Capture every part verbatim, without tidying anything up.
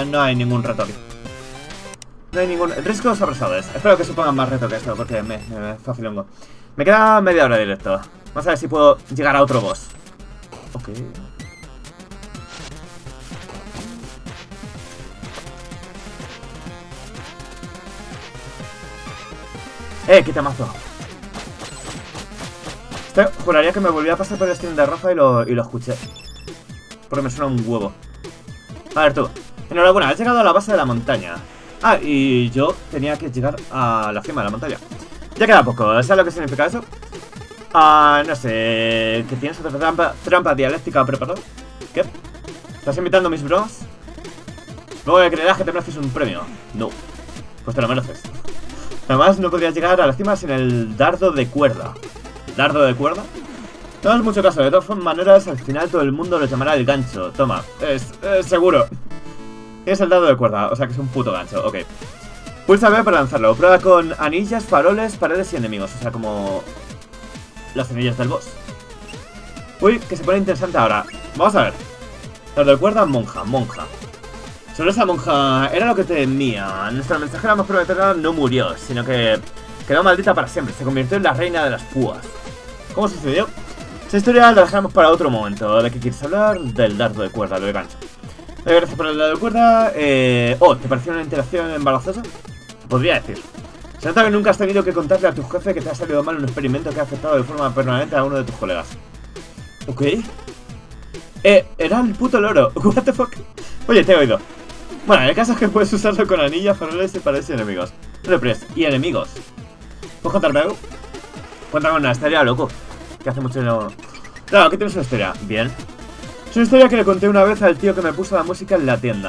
no hay ningún reto aquí. No hay ningún... Risco abrasadores. Espero que supongan más reto que esto, porque me, me, me facilongo. Me queda media hora de directo. Vamos a ver si puedo llegar a otro boss. Ok. Eh, qué temazo. Este, juraría que me volví a pasar por el stream de Rafa y lo, y lo escuché. Porque me suena un huevo. A ver tú. Enhorabuena, has llegado a la base de la montaña. Ah, y yo tenía que llegar a la cima de la montaña. Ya queda poco, ¿sabes lo que significa eso? Ah, no sé... ¿Que tienes otra trampa, trampa dialéctica preparada? ¿Qué? ¿Estás invitando a mis bromas? Luego me creerás que te mereces un premio. No. Pues te lo mereces. Además, no podrías llegar a la cima sin el dardo de cuerda. ¿Dardo de cuerda? No es mucho caso, de todas maneras, al final todo el mundo lo llamará el gancho. Toma, es, es seguro. Tienes el dardo de cuerda, o sea que es un puto gancho, ok. Pulsa B para lanzarlo. Prueba con anillas, faroles, paredes y enemigos. O sea, como... las anillas del boss. Uy, que se pone interesante ahora. Vamos a ver. Dardo de cuerda, monja, monja. Solo esa monja era lo que temía. Nuestra mensajera más prometedora no murió, sino que quedó maldita para siempre. Se convirtió en la reina de las púas. ¿Cómo sucedió? Esa historia la dejamos para otro momento. ¿De qué quieres hablar? Del dardo de cuerda, lo de gancho. Eh, gracias por el dardo de cuerda. Eh... Oh, ¿te pareció una interacción embarazosa? Podría decir. Se nota que nunca has tenido que contarle a tu jefe que te ha salido mal un experimento que ha afectado de forma permanente a uno de tus colegas. Ok. Eh, era el puto loro. What the fuck. Oye, te he oído. Bueno, el caso es que puedes usarlo con anillas, faroles y paredes y enemigos. Repres y enemigos. ¿Puedes contarme algo? Cuéntame una historia, loco. Que hace mucho no... Claro, aquí tienes una historia. Bien. Es una historia que le conté una vez al tío que me puso la música en la tienda.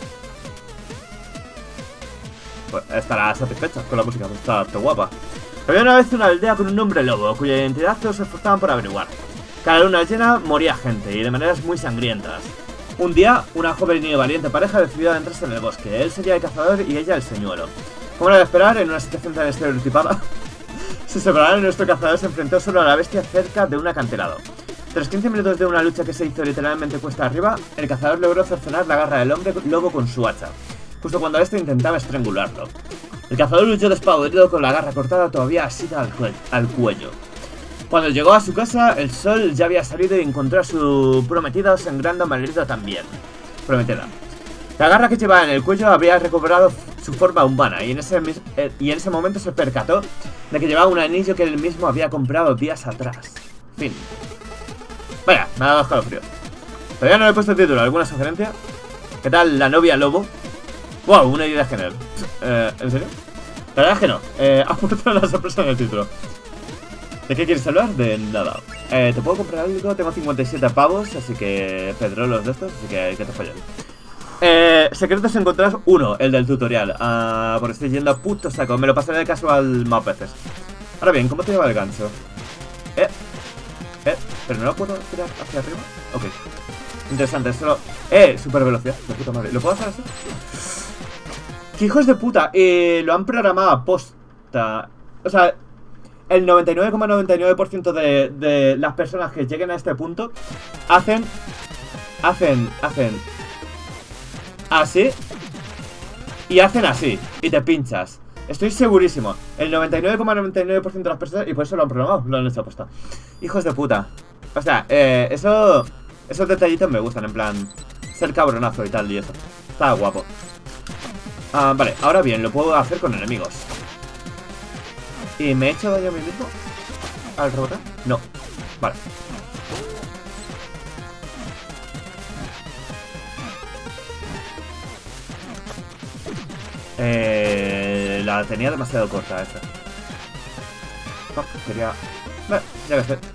Pues estará satisfecho con la música, pues está todo guapa. Había una vez una aldea con un hombre lobo, cuya identidad todos se esforzaban por averiguar. Cada luna llena moría gente, y de maneras muy sangrientas. Un día, una joven y valiente pareja decidió adentrarse en el bosque. Él sería el cazador y ella el señuelo. Como era de esperar, en una situación tan estereotipada, se separaron y nuestro cazador se enfrentó solo a la bestia cerca de un acantilado. Tras quince minutos de una lucha que se hizo literalmente cuesta arriba, el cazador logró cercenar la garra del hombre lobo con su hacha, justo cuando este intentaba estrangularlo. El cazador luchó despavorido con la garra cortada todavía asida al, cue al cuello. Cuando llegó a su casa, el sol ya había salido y encontró a su prometida sangrando malherido también. Prometida. La garra que llevaba en el cuello había recuperado su forma humana y en, ese eh, y en ese momento se percató de que llevaba un anillo que él mismo había comprado días atrás. Fin. Vaya, me ha dado escalofríos. Todavía no le he puesto el título. ¿Alguna sugerencia? ¿Qué tal la novia lobo? Wow, una idea genial. Eh, ¿En serio? La verdad es que no. Eh, ha puesto la sorpresa en el título. ¿De qué quieres hablar? De nada. Eh, ¿te puedo comprar algo? Tengo cincuenta y siete pavos, así que... pedrolos de estos, así que, que te follen. Eh, secretos encontrados. Uno, el del tutorial. Ah, porque estoy yendo a puto saco. Me lo pasaré de casual más veces. Ahora bien, ¿cómo te lleva el gancho? Eh, eh, ¿pero no lo puedo tirar hacia arriba? Ok. Interesante, solo... Eh, super velocidad, de puta madre. ¿Lo puedo hacer así? ¡Qué hijos de puta! Eh, lo han programado a posta. O sea... El noventa y nueve coma noventa y nueve por ciento de, de las personas que lleguen a este punto hacen, hacen, hacen así y hacen así y te pinchas. Estoy segurísimo. El noventa y nueve coma noventa y nueve por ciento de las personas, y por eso lo han programado, lo han hecho aposta. Hijos de puta. O sea, eh, eso, esos detallitos me gustan, en plan ser cabronazo y tal y eso. Está guapo. Ah, vale, ahora bien, lo puedo hacer con enemigos. ¿Y me he hecho daño a mí mismo? ¿Al rebotar? No. Vale. Eh, la tenía demasiado corta esa. Fuck, quería... Vale, ya que sé.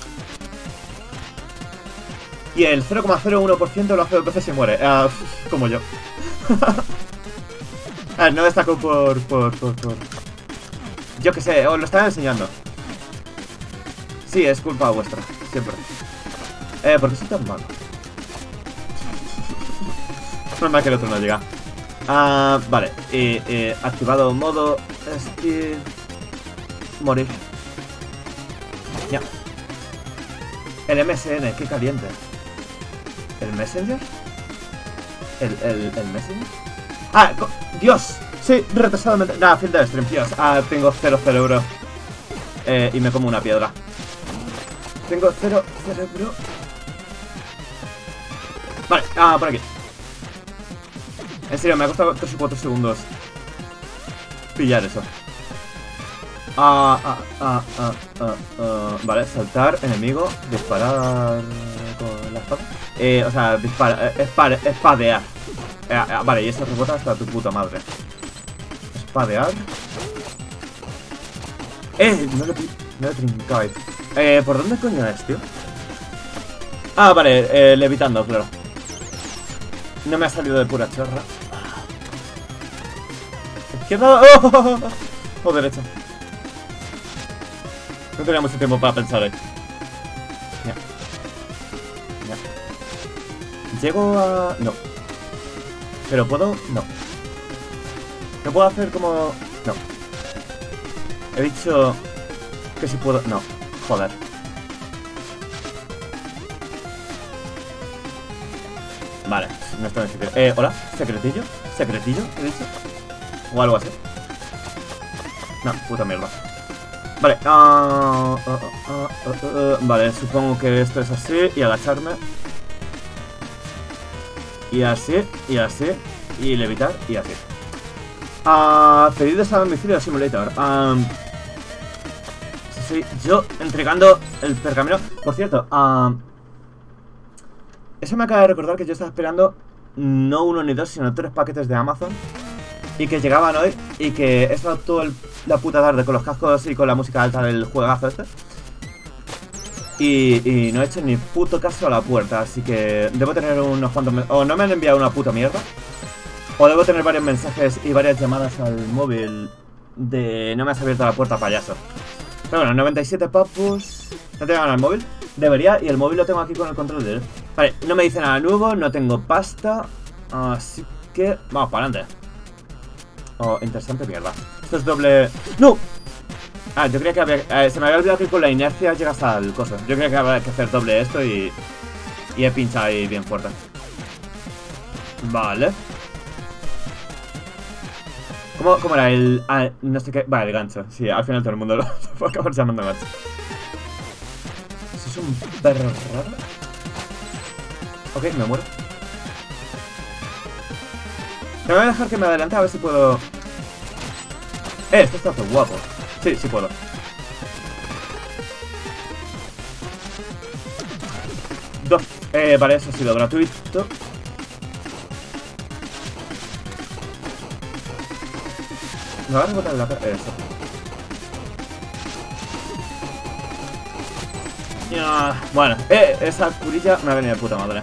Y el cero coma cero uno por ciento lo hace dos veces y muere. Uh, como yo. A ver, no destaco por... por... por... por... Yo que sé, os lo están enseñando. Sí, es culpa vuestra, siempre. Eh, ¿por qué soy tan malo? Normal que el otro no llega. Ah, vale. Eh, eh, activado modo skill. Morir. Ya. El M S N, qué caliente. ¿El Messenger? ¿El, el, el Messenger? ¡Ah! ¡Dios! Sí, retrasadamente. Nada, fin de stream, Dios. Ah, tengo cero cerebro. Eh, y me como una piedra. Tengo cero cerebro. Vale, ah, por aquí. En serio, me ha costado tres o cuatro segundos pillar eso. Ah, ah, ah, ah, ah, ah. Vale, saltar, enemigo, disparar con la espada. Eh, o sea, disparar, espar, espadear. Eh, eh, vale, y eso rebota hasta tu puta madre. Espadear. Eh, no lo, no lo trincáis. Eh, ¿por dónde coño es, tío? Ah, vale, eh, levitando, claro. No me ha salido de pura chorra. Izquierda. ¡Oh! oh, oh, oh. O derecha. No tenía mucho tiempo para pensar ahí. Ya. Ya. Llego a... No. Pero puedo... No. ¿No puedo hacer como...? No. He dicho... Que si puedo... No. Joder. Vale. No está en el secreto. Eh, ¿hola? ¿Secretillo? ¿Secretillo? ¿He dicho? O algo así. No, puta mierda. Vale, uh, uh, uh, uh, uh, uh, vale, supongo que esto es así. Y agacharme. Y así, y así. Y levitar, y así. uh, Pedidos a domicilio simulator. um, sí, sí, yo entregando el pergamino. Por cierto, uh, eso me acaba de recordar que yo estaba esperando no uno ni dos, sino tres paquetes de Amazon. Y que llegaban hoy. Y que he estado toda la puta tarde con los cascos y con la música alta del juegazo este. Y, y no he hecho ni puto caso a la puerta. Así que debo tener unos cuantos... O no me han enviado una puta mierda. O debo tener varios mensajes y varias llamadas al móvil de... No me has abierto la puerta, payaso. Pero bueno, noventa y siete papus. ¿No te llaman al móvil? Debería, y el móvil lo tengo aquí con el control de él. Vale, no me dice nada nuevo, no tengo pasta. Así que... Vamos para adelante. Oh, interesante mierda. Esto es doble... ¡No! Ah, yo creía que había... Eh, se me había olvidado que con la inercia llegas al coso. Yo creía que había que hacer doble esto y... Y he pinchado ahí bien fuerte. Vale. ¿Cómo, cómo era el...? Ah, no sé qué... Vale, el gancho. Sí, al final todo el mundo lo va a acabar llamando gancho. ¿Eso es un perro raro? Ok, me muero. Me voy a dejar que me adelante a ver si puedo... Eh, esto está todo guapo. Sí, sí puedo. Dos. Eh, vale, eso ha sido gratuito. Me va a rebotar la cara. Eso. Ya. Bueno, eh, esa curilla me ha venido de puta madre.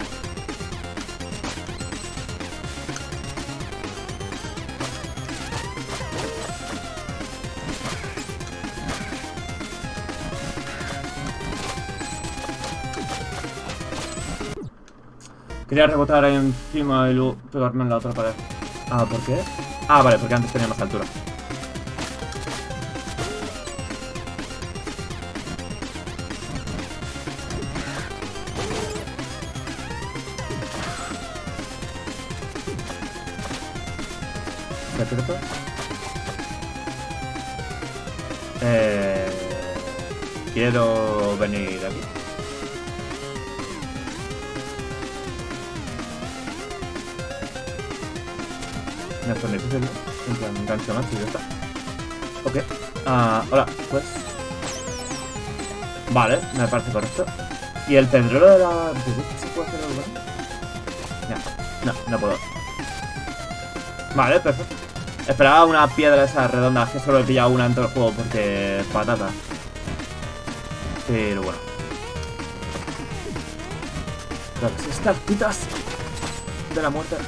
Quería rebotar ahí encima y luego pegarme en la otra pared. Ah, ¿por qué? Ah, vale, porque antes tenía más altura. ¿Secreto? Eh... Quiero venir aquí. No es tan difícil, ¿no? En plan, engancho más y ya está. Ok. Ah, hola, pues. Vale, me parece correcto. ¿Y el pedrero de la... ¿Se puede hacer algo? No, no, no puedo. Vale, perfecto. Esperaba una piedra esa redonda, que solo he pillado una en todo el juego porque... patata. Pero bueno. Las estartitas de la muerte.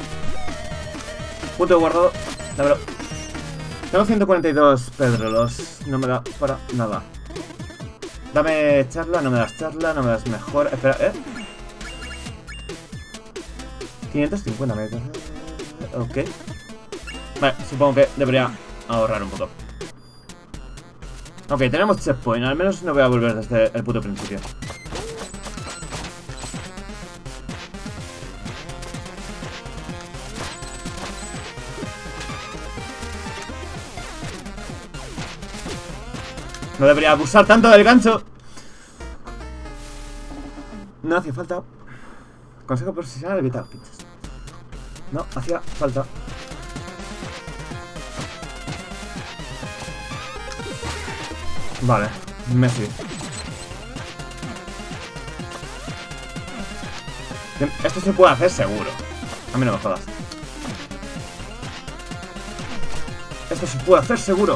Punto de guardado. Dámelo. Tengo ciento cuarenta y dos pedrolos. No me da para nada. Dame charla, no me das charla, no me das mejor. Espera, ¿eh? quinientos cincuenta metros. Ok. Vale, supongo que debería ahorrar un poco. Ok, tenemos checkpoint. Al menos no voy a volver desde el puto principio. No debería abusar tanto del gancho. No hacía falta. Consejo profesional, evitar pinches. No, hacía falta. Vale, Messi. Esto se puede hacer seguro. A mí no me jodas. Esto se puede hacer seguro.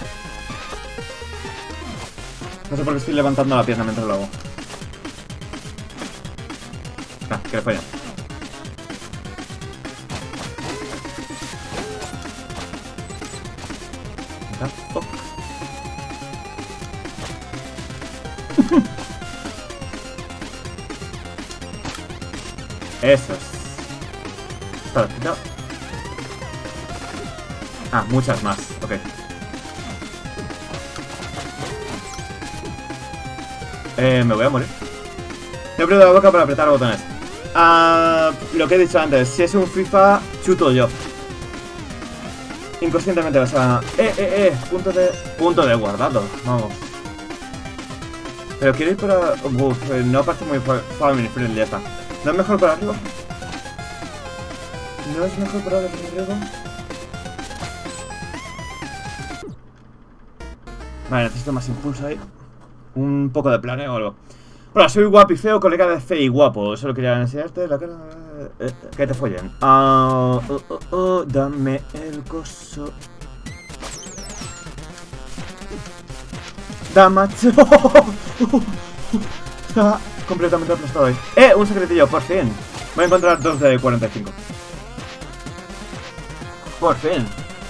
No sé por qué estoy levantando la pierna mientras lo hago. Ah, que le falla. Oh. Eso es. Está quitado. Ah, muchas más. Ok. Eh, me voy a morir. Me aprieto la boca para apretar botones. Ah, lo que he dicho antes. Si es un FIFA, chuto yo. Inconscientemente, o sea... Eh, eh, eh. Punto de... Punto de guardado. Vamos. Pero quiero ir por... A... Uf, no parece muy family friendly esta. ¿No es mejor por arriba? ¿No es mejor por arriba? Vale, necesito más impulso ahí. Un poco de planeo o algo. Hola, soy guapo y feo, colega de fe y guapo. Solo quería enseñarte la cara... Eh, que te follen. Ah, uh, uh, uh, dame el coso. Damacho. Estaba completamente aplastado ahí. Eh, un secretillo, por fin. Voy a encontrar dos de cuarenta y cinco. Por fin.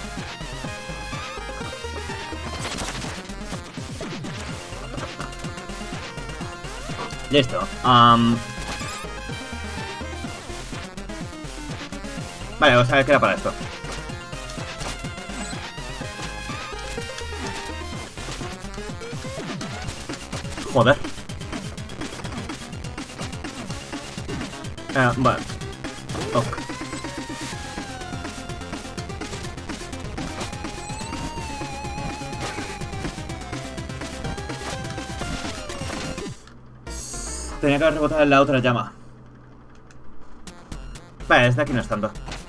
Listo. Um... Vale, vamos a ver qué era para esto. Joder. Eh, vale. Ok. Tenía que haber rebotado en la otra llama. Vale, desde aquí no es tanto.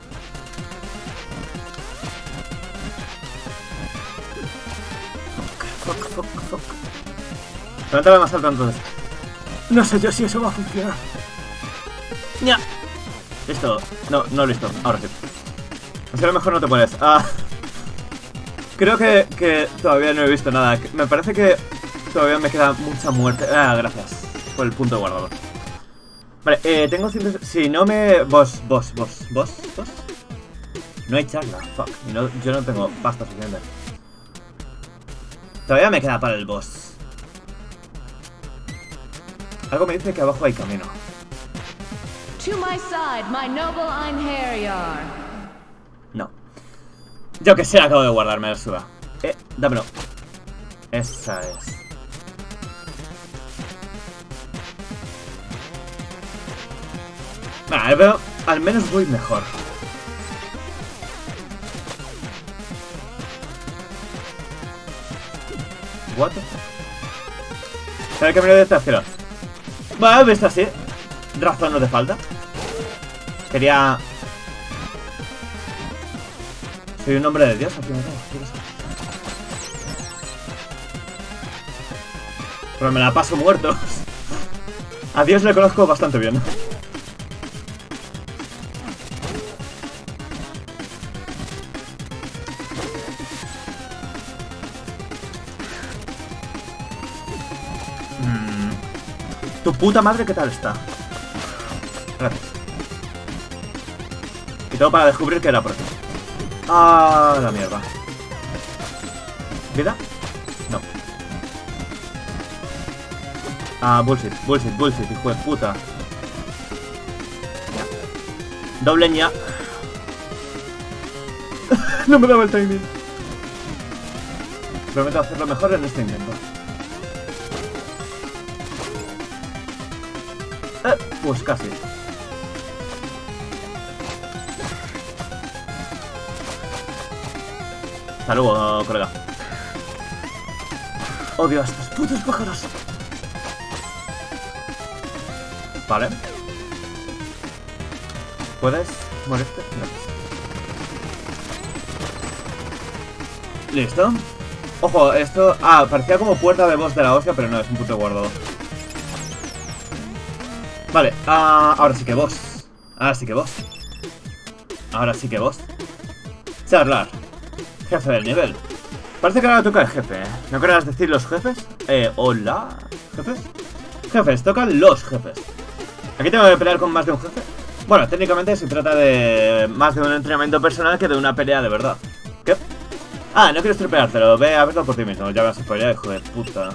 Fuck, fuck, fuck, fuck. Levántame más alto entonces. No sé yo si eso va a funcionar. ¡Ya! Listo. No, no listo. Ahora sí. Así a lo mejor no te pones. Ah. Creo que, que todavía no he visto nada. Me parece que todavía me queda mucha muerte. Ah, gracias por el punto de guardado. Vale, eh, tengo cientos... Si no me... Boss, boss, boss, boss, boss. No hay charla, fuck. Y no, yo no tengo pasta suficiente. Todavía me queda para el boss. Algo me dice que abajo hay camino. To my side, my noble Einherjar. No. Yo que sé, acabo de guardarme la suda. Eh, dámelo. Esa es. Vale, pero al menos voy mejor. What the fuck? ¿Sabes que me lo de cielo? Bueno, visto así. Razón no te falta. Quería... Soy un hombre de Dios, al fin y al cabo. Pero me la paso muerto. A Dios le conozco bastante bien. Tu puta madre, ¿qué tal está? Gracias. Y todo para descubrir que era por aquí. Ah, la mierda. ¿Vida? No. Ah, bullshit, bullshit, bullshit, hijo de puta. Ya. Doble ña. No me daba el timing. Prometo hacerlo mejor en este intento. Eh, pues casi. Hasta luego, colega. Odio a estos putos pájaros. Vale. ¿Puedes morirte? No. Listo. Ojo, esto... Ah, parecía como puerta de boss de la hostia, pero no, es un puto guardado. Vale, uh, ahora sí que boss. Ahora sí que boss. Ahora sí que boss. Charlar. Jefe del nivel. Parece que ahora toca el jefe, ¿eh? ¿No querrás decir los jefes? Eh, hola. ¿Jefes? Jefes, tocan los jefes. ¿Aquí tengo que pelear con más de un jefe? Bueno, técnicamente se trata de más de un entrenamiento personal que de una pelea de verdad. ¿Qué? Ah, no quiero estropeártelo, ve a verlo por ti mismo. Ya vas a spoilear, hijo de puta.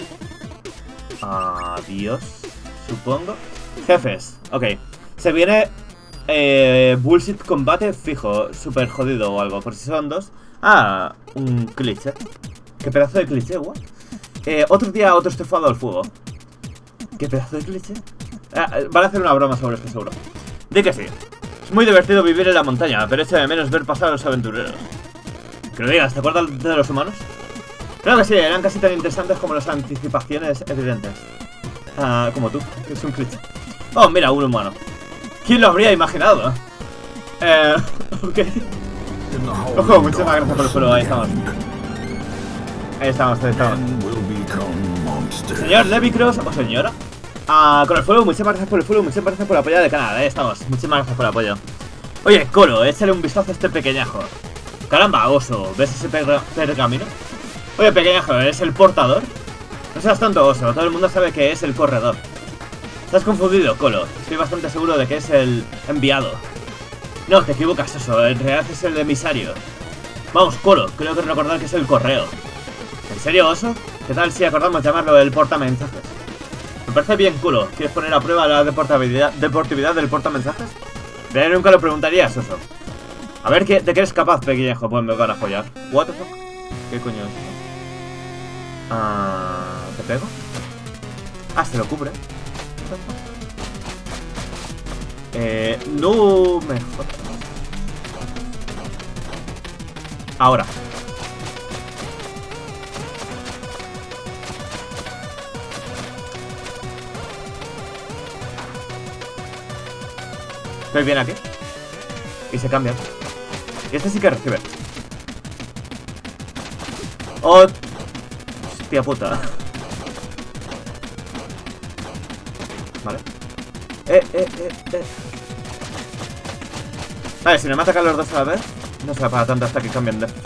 Adiós, supongo. Jefes, ok. Se viene eh, bullshit combate fijo, super jodido o algo, por si son dos. Ah, un cliché. ¿Qué pedazo de cliché, what? Eh, otro día otro estofado al fuego. ¿Qué pedazo de cliché? Ah, van a hacer una broma sobre esto seguro. Di que sí. Es muy divertido vivir en la montaña, pero echa de menos ver pasar a los aventureros. Que lo digas, ¿te acuerdas de los humanos? Creo que sí, eran casi tan interesantes como las anticipaciones evidentes. Ah, como tú, que es un cliché. Oh, mira, un humano. ¿Quién lo habría imaginado? Eh, ok. Ojo, muchísimas gracias por el follow, ahí estamos. Ahí estamos, ahí estamos. Señor Levicross o señora. Ah, con el follow, muchas gracias por el follow, muchas gracias por el apoyo del canal, ahí estamos. Muchísimas gracias por el apoyo. Oye, Colo, échale un vistazo a este pequeñajo. Caramba, oso, ¿ves ese perga pergamino? Oye, pequeñajo, ¿eres el portador? No seas tanto oso, todo el mundo sabe que es el corredor. Estás confundido, Colo. Estoy bastante seguro de que es el enviado. No, te equivocas, oso, en realidad es el emisario. Vamos, Colo, creo que recordar que es el correo. ¿En serio, oso? ¿Qué tal si acordamos llamarlo el portamensajes? Me parece bien, Colo. ¿Quieres poner a prueba la deportividad, deportividad del portamensajes? De ahí nunca lo preguntarías, oso. A ver, ¿qué, ¿de qué eres capaz, pequeñajo? Pues me van a follar. What the fuck? ¿Qué coño es eso? Ah, ¿te pego? Ah, se lo cubre. Eh, no me jodas. Ahora. Estoy bien aquí. Y se cambian. Y este sí que recibe. Oh, hostia puta. Vale. Eh, eh, eh, eh. Vale, si no me atacan los dos a la vez, no será para tanto hasta que cambien de... Sí.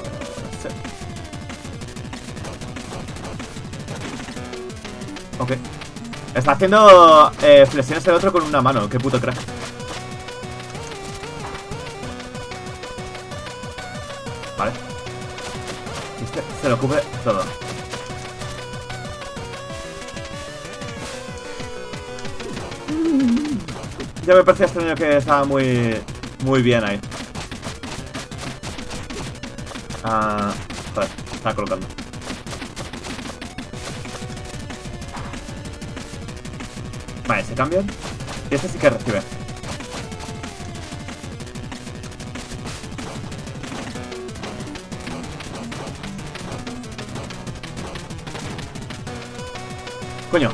Ok. Está haciendo eh, flexiones el otro con una mano. Qué puto crack. Vale. Este se lo cubre todo. Ya me parecía extraño que estaba muy... Muy bien ahí. Ah... Joder, está colocando. Vale, se cambian. Y este sí que recibe. Coño.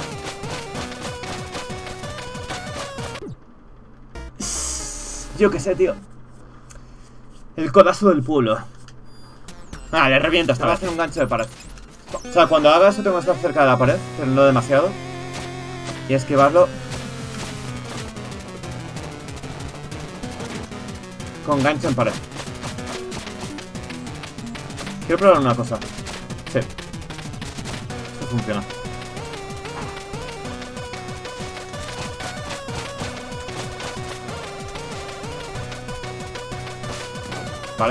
Yo qué sé, tío. El codazo del pueblo. Ah, le reviento. Estaba haciendo un gancho de pared. O sea, cuando haga eso tengo que estar cerca de la pared, pero no demasiado. Y esquivarlo con gancho en pared. Quiero probar una cosa. Sí. Esto funciona. Vale.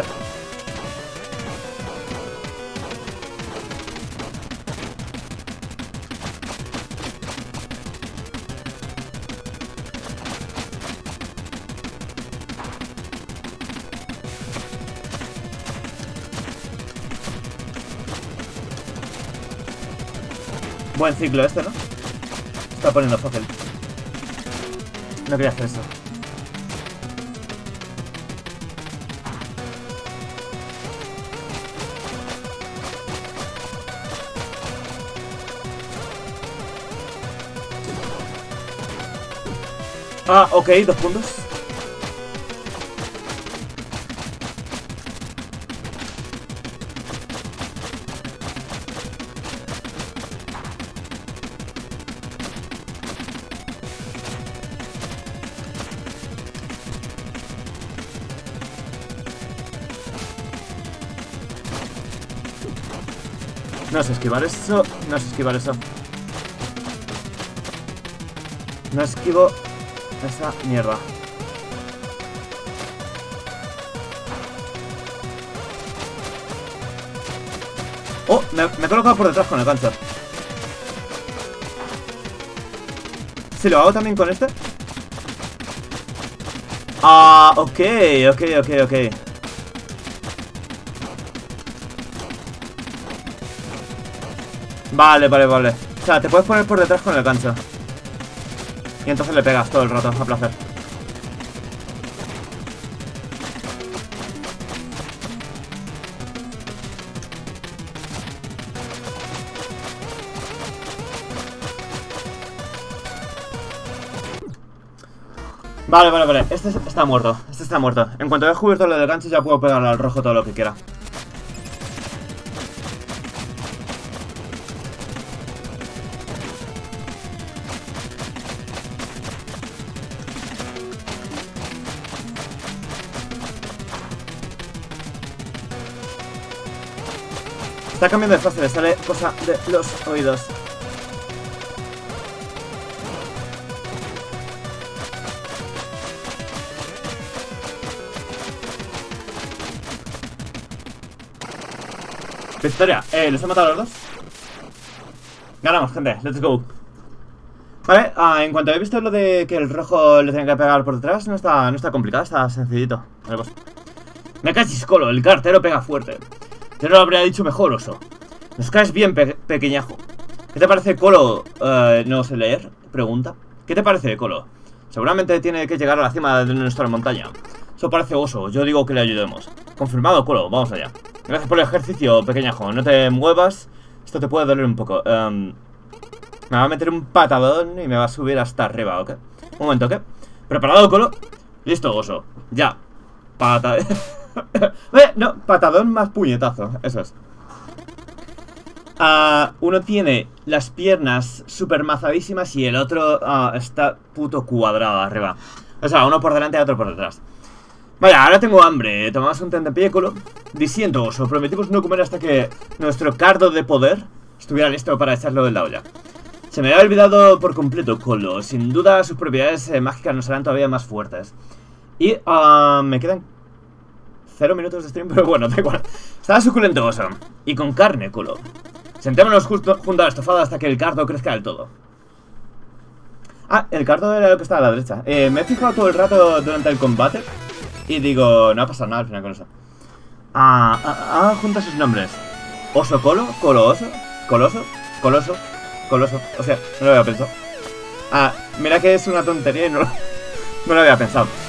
Buen ciclo este, ¿no? Se está poniendo fácil. No quería hacer eso. Ah, ok, dos puntos. No sé esquivar eso. No sé esquivar eso. No esquivo esa mierda. Oh, me, me he colocado por detrás con el gancho. Si lo hago también con este. Ah, ok, ok, ok, ok. Vale, vale, vale. O sea, te puedes poner por detrás con el gancho. Y entonces le pegas todo el rato, a placer. Vale, vale, vale. Este está muerto. Este está muerto. En cuanto haya cubierto lo del gancho ya puedo pegarle al rojo todo lo que quiera. Está cambiando de fase, le sale cosa de los oídos. Victoria, eh, ¿los he matado a los dos? Ganamos, gente, let's go. Vale, ah, en cuanto he visto lo de que el rojo le tenga que pegar por detrás, no está, no está complicado, está sencillito. Vale, pues. Me cachis, Colo, el cartero pega fuerte. Yo no lo habría dicho mejor, oso. Nos caes bien, pe pequeñajo. ¿Qué te parece, Colo? Uh, no sé leer, pregunta. ¿Qué te parece, Colo? Seguramente tiene que llegar a la cima de nuestra montaña. Eso parece oso, yo digo que le ayudemos. Confirmado, Colo, vamos allá. Gracias por el ejercicio, pequeñajo. No te muevas, esto te puede doler un poco. um, Me va a meter un patadón y me va a subir hasta arriba, ¿ok? Un momento, ¿ok? ¿Preparado, Colo? Listo, oso, ya. Pata... eh, no, patadón más puñetazo, eso es. Uh, uno tiene las piernas super mazadísimas y el otro uh, está puto cuadrado arriba. O sea, uno por delante y otro por detrás. Vaya, ahora tengo hambre. Tomamos un tentempié, Colo. Diciendo, oso, prometimos no comer hasta que nuestro cardo de poder estuviera listo para echarlo de la olla. Se me había olvidado por completo, Colo. Sin duda sus propiedades eh, mágicas nos harán todavía más fuertes. Y uh, me quedan cero minutos de stream, pero bueno, da igual. Estaba suculento, oso. Y con carne, Colo. Sentémonos justo junto a la estofada hasta que el cardo crezca del todo. Ah, el cardo era lo que estaba a la derecha. eh, Me he fijado todo el rato durante el combate y digo, no ha pasado nada al final con eso. Ah, ah, ah junta sus nombres. Oso Colo, Colo Oso, Coloso, Coloso, Coloso. O sea, no lo había pensado. Ah, mira que es una tontería y no, no lo había pensado.